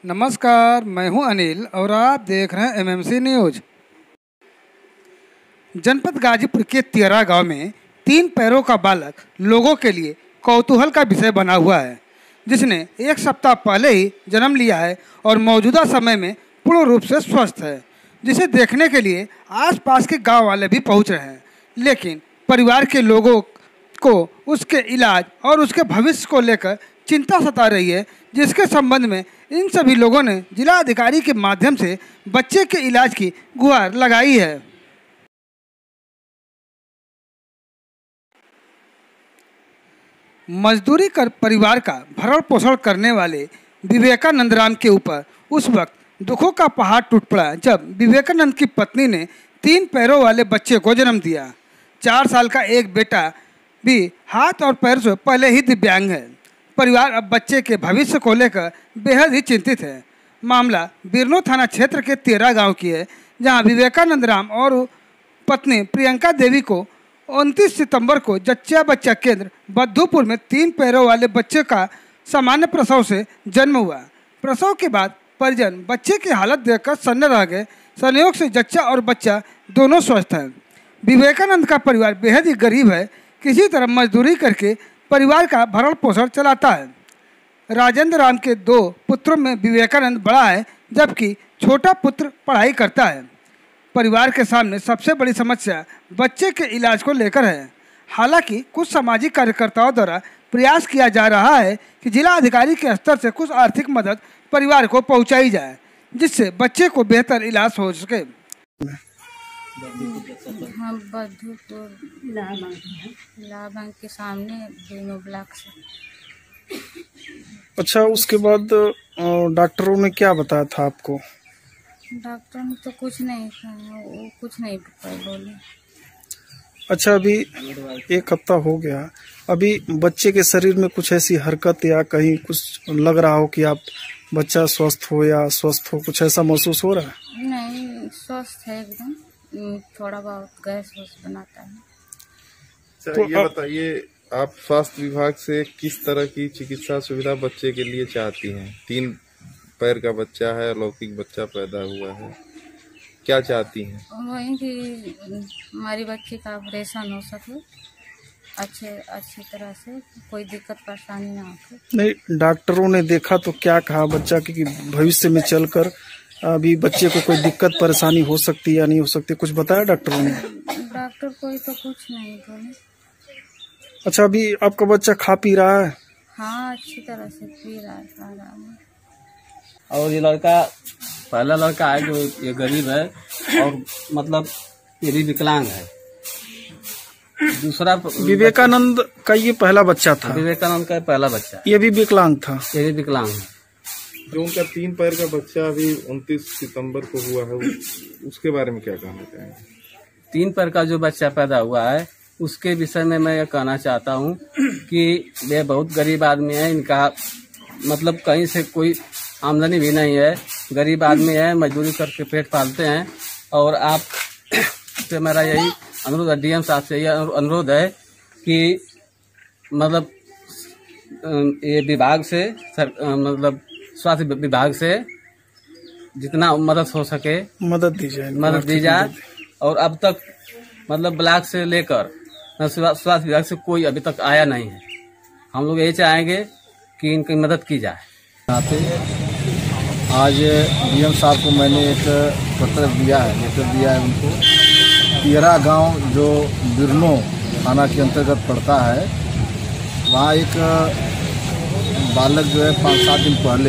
नमस्कार, मैं हूं अनिल और आप देख रहे हैं एमएमसी न्यूज। जनपद गाजीपुर के तियरा गांव में 3 पैरों का बालक लोगों के लिए कौतूहल का विषय बना हुआ है, जिसने 1 सप्ताह पहले ही जन्म लिया है और मौजूदा समय में पूर्ण रूप से स्वस्थ है, जिसे देखने के लिए आसपास के गांव वाले भी पहुंच रहे हैं। लेकिन परिवार के लोगों को उसके इलाज और उसके भविष्य को लेकर चिंता सता रही है, जिसके संबंध में इन सभी लोगों ने जिला अधिकारी के माध्यम से बच्चे के इलाज की गुहार लगाई है। मजदूरी कर परिवार का भरण पोषण करने वाले विवेकानंद राम के ऊपर उस वक्त दुखों का पहाड़ टूट पड़ा जब विवेकानंद की पत्नी ने 3 पैरों वाले बच्चे को जन्म दिया। 4 साल का एक बेटा भी हाथ और पैर से पहले ही दिव्यांग है। परिवार अब बच्चे के भविष्य को लेकर बेहद ही चिंतित है। मामला बिरनो थाना क्षेत्र के तियरा गांव की है, जहां विवेकानंद राम और पत्नी प्रियंका देवी को 29 सितंबर को जच्चा बच्चा केंद्र बद्धूपुर में 3 पैरों वाले बच्चे का सामान्य प्रसव से जन्म हुआ। प्रसव के बाद परिजन बच्चे की हालत देखकर सन्न रह गए। संयोग से जच्चा और बच्चा दोनों स्वस्थ हैं। विवेकानंद का परिवार बेहद ही गरीब है, किसी तरह मजदूरी करके परिवार का भरण पोषण चलाता है। राजेंद्र राम के 2 पुत्रों में विवेकानंद बड़ा है, जबकि छोटा पुत्र पढ़ाई करता है। परिवार के सामने सबसे बड़ी समस्या बच्चे के इलाज को लेकर है। हालांकि कुछ सामाजिक कार्यकर्ताओं द्वारा प्रयास किया जा रहा है कि जिला अधिकारी के स्तर से कुछ आर्थिक मदद परिवार को पहुंचाई जाए, जिससे बच्चे को बेहतर इलाज हो सके। हम बद्धूपुर लाभांग के सामने बिरनो ब्लॉक से। अच्छा, उसके बाद डॉक्टरों ने क्या बताया था आपको? डॉक्टर ने तो कुछ नहीं कहा, वो कुछ नहीं बोले। अच्छा, अभी 1 हफ्ता हो गया, अभी बच्चे के शरीर में कुछ ऐसी हरकत या कहीं कुछ लग रहा हो कि आप बच्चा स्वस्थ हो या स्वस्थ हो, कुछ ऐसा महसूस हो रहा है? नहीं, स्वस्थ है एकदम, थोड़ा बहुत गैस बनाता है। तो ये बताइए, आप स्वास्थ्य विभाग से किस तरह की चिकित्सा सुविधा बच्चे के लिए चाहती हैं? 3 पैर का बच्चा है, अलौकिक बच्चा पैदा हुआ है, क्या चाहती हैं? वही कि हमारी बच्चे का ऑपरेशन हो सके अच्छी तरह से, कोई दिक्कत परेशानी ना हो। नहीं, डॉक्टरों ने देखा तो क्या कहा बच्चा कि भविष्य में चलकर अभी बच्चे को कोई दिक्कत परेशानी हो सकती है या नहीं हो सकती, कुछ बताया डॉक्टरों ने? डॉक्टर कोई तो कुछ नहीं बोले। अच्छा, अभी आपका बच्चा खा पी रहा है? हाँ, अच्छी तरह से पी रहा है, खा रहा है। और ये लड़का पहला लड़का है जो ये गरीब है और मतलब ये भी विकलांग है। दूसरा विवेकानंद का ये पहला बच्चा था? विवेकानंद का पहला बच्चा, ये भी विकलांग था? ये भी विकलांग है। जो उनका 3 पैर का बच्चा अभी 29 सितंबर को हुआ है, उसके बारे में क्या कहना चाहेंगे? 3 पैर का जो बच्चा पैदा हुआ है उसके विषय में मैं ये कहना चाहता हूँ कि ये बहुत गरीब आदमी है। इनका मतलब कहीं से कोई आमदनी भी नहीं है, गरीब आदमी है, मजदूरी करके पेट पालते हैं। और आप से मेरा यही अनुरोध है, डीएम साहब से यह अनुरोध है कि मतलब ये विभाग से मतलब स्वास्थ्य विभाग से जितना मदद हो सके मदद दी जाए। और अब तक मतलब ब्लॉक से लेकर स्वास्थ्य विभाग से कोई अभी तक आया नहीं है। हम लोग यही चाहेंगे कि इनकी मदद की जाए। आज डीएम साहब को मैंने एक लेटर दिया है उनको। तियरा गांव जो बिरनो थाना के अंतर्गत पड़ता है, वहाँ एक बालक जो है 5-7 दिन पहले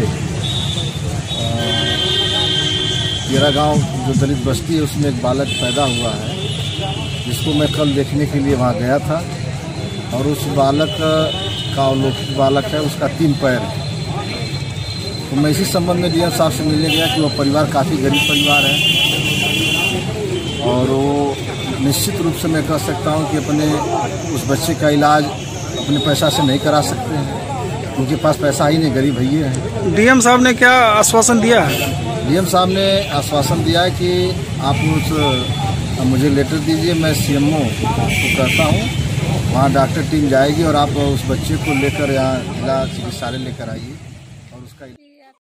तियरा गांव जो दलित बस्ती है उसमें एक बालक पैदा हुआ है, जिसको मैं कल देखने के लिए वहाँ गया था। और उस बालक का अलौकिक बालक है, उसका 3 पैर है। तो मैं इसी संबंध में डीएम साहब से मिलने गया कि वो परिवार काफ़ी गरीब परिवार है और वो निश्चित रूप से मैं कह सकता हूँ कि अपने उस बच्चे का इलाज अपने पैसा से नहीं करा सकते हैं, उनके पास पैसा ही नहीं, गरीब भैया है। डीएम साहब ने क्या आश्वासन दिया है? डीएम साहब ने आश्वासन दिया है कि आप मुझे लेटर दीजिए, मैं सीएमओ को कहता हूँ, वहाँ डॉक्टर टीम जाएगी और आप उस बच्चे को लेकर यहाँ जिला चिकित्सालय लेकर आइए।